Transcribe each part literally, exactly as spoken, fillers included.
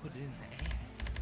put it in the air.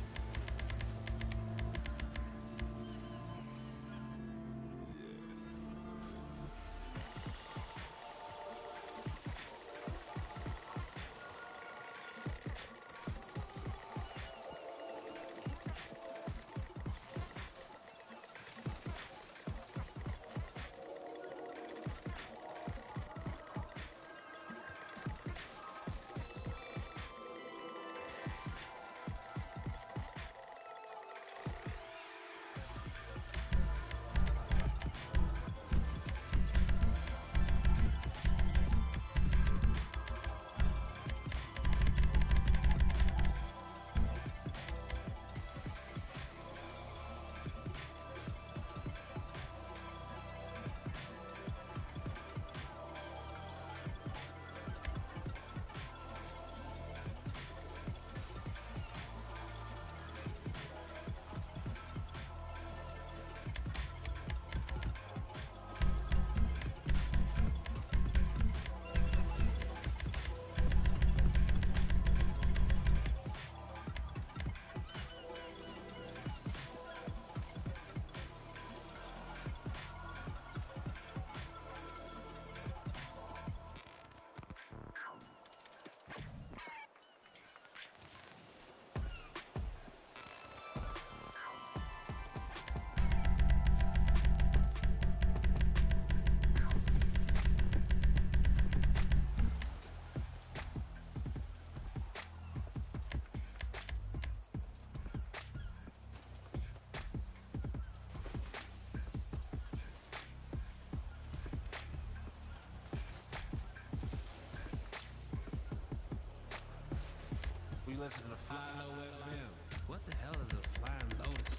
We listen to Fly Low F M. What the hell is a Flying Lotus?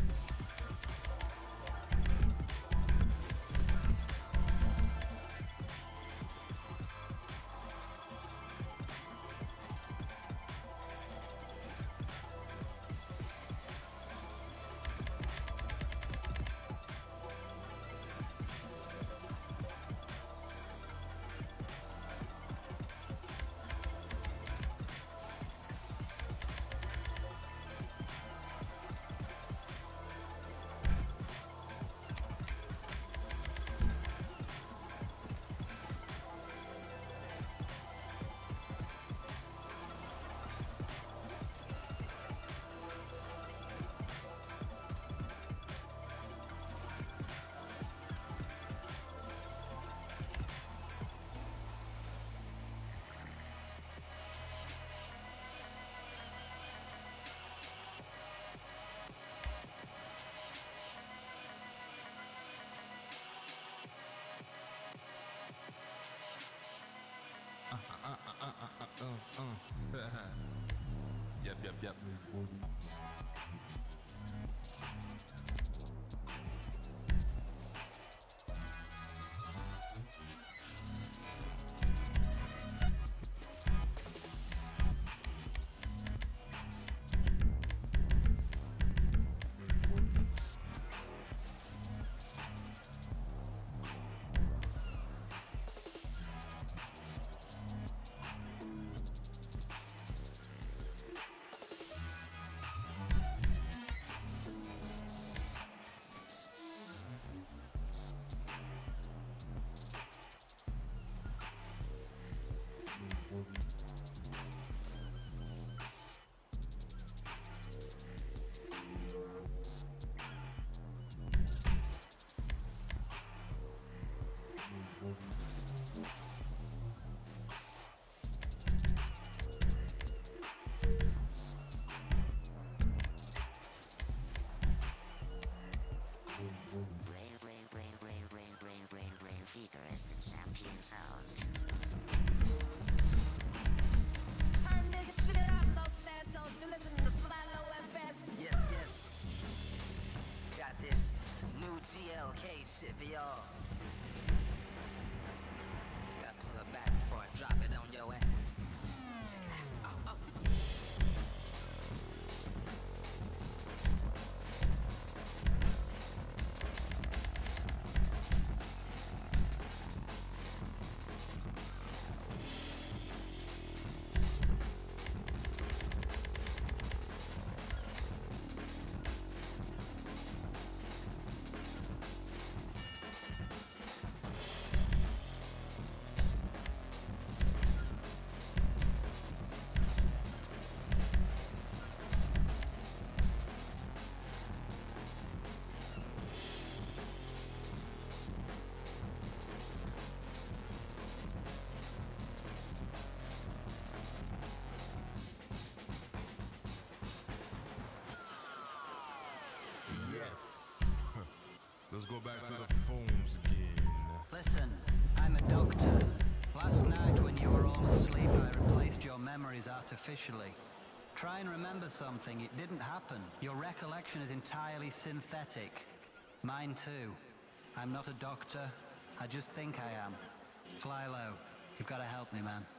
Yep, yep, yep. G L K shit for y'all. Gotta pull it back before I drop it on your ass. Check it out. Oh, oh. let's go back to the phones again. Listen, I'm a doctor. Last night when you were all asleep, I replaced your memories artificially. Try and remember something. It didn't happen. Your recollection is entirely synthetic. Mine too. I'm not a doctor. I just think I am. Fly low. You've got to help me, man.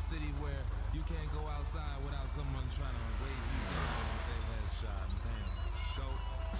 city where you can't go outside without someone trying to wave you down with their headshot. Damn. Go.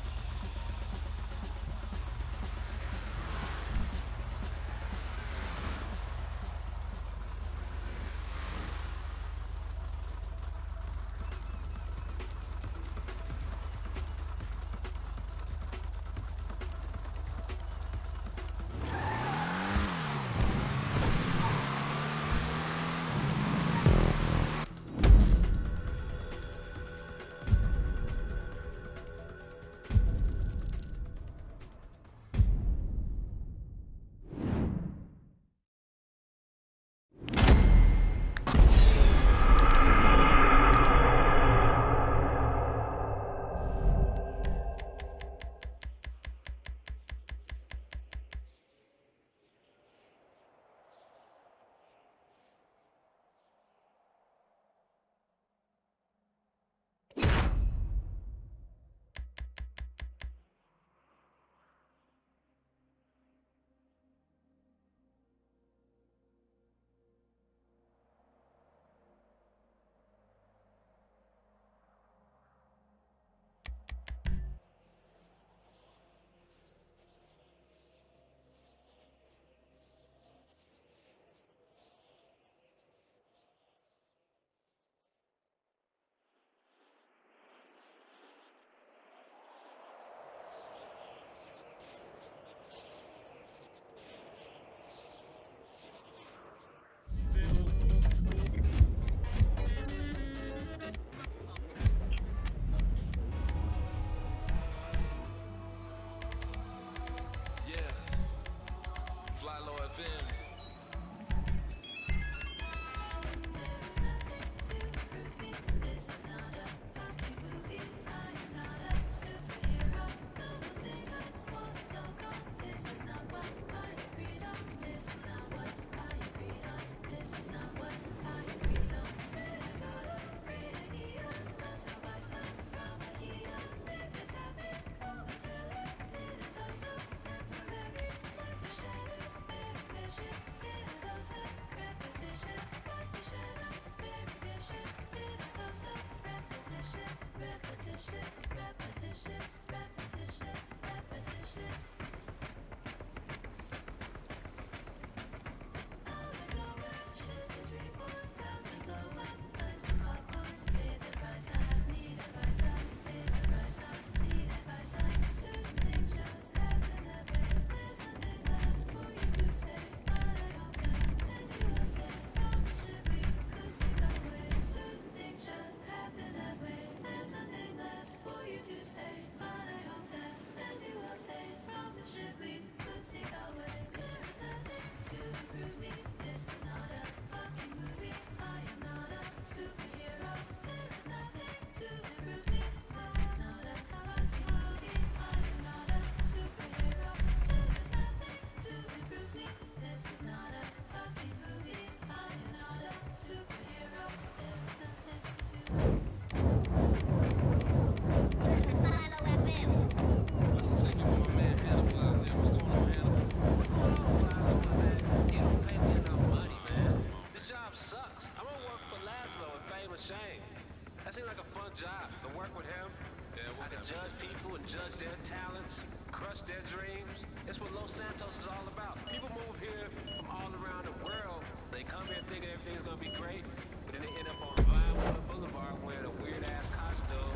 Judge people and judge their talents, crush their dreams. It's what Los Santos is all about. People move here from all around the world. They come here thinking everything's gonna be great, but then they end up on Vinewood Boulevard wearing a weird-ass costume.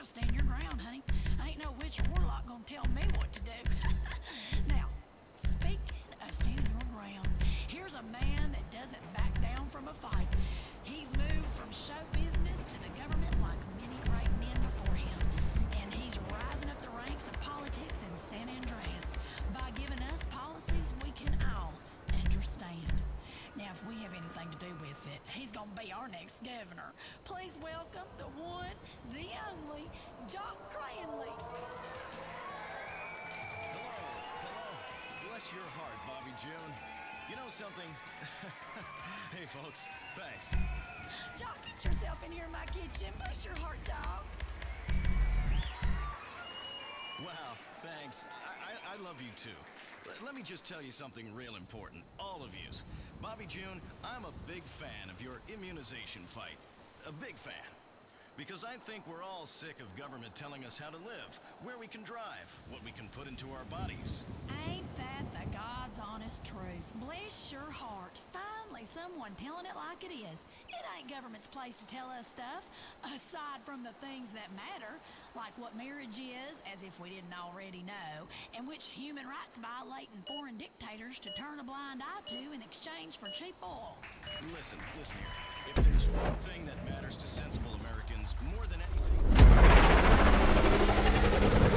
gotta stand your ground, honey. Ain't no witch or warlock gonna tell me what to do. Now, speaking of standing your ground, here's a man that doesn't back down from a fight. He's moved from show business to the government like many great men before him. And he's rising up the ranks of politics in San Andreas by giving us policies we can all understand. Now, if we have anything to do with it, he's gonna be our next governor. Please welcome the one, the only, Jock Cranley. Hello, hello. Bless your heart, Bobby June. You know something? Hey, folks, thanks. Jock, get yourself in here in my kitchen. Bless your heart, Jock. Wow, thanks. I, I, I love you too. L- let me just tell you something real important, all of yous. Bobby June, I'm a big fan of your immunization fight. A big fan. Because I think we're all sick of government telling us how to live, where we can drive, what we can put into our bodies. Ain't that the God's honest truth? Bless your heart. Finally, someone telling it like it is. It ain't government's place to tell us stuff, aside from the things that matter, like what marriage is, as if we didn't already know, and which human rights violating foreign dictators to turn a blind eye to in exchange for cheap oil. Listen, listen here. If there's one thing that matters to sensible Americans more than anything...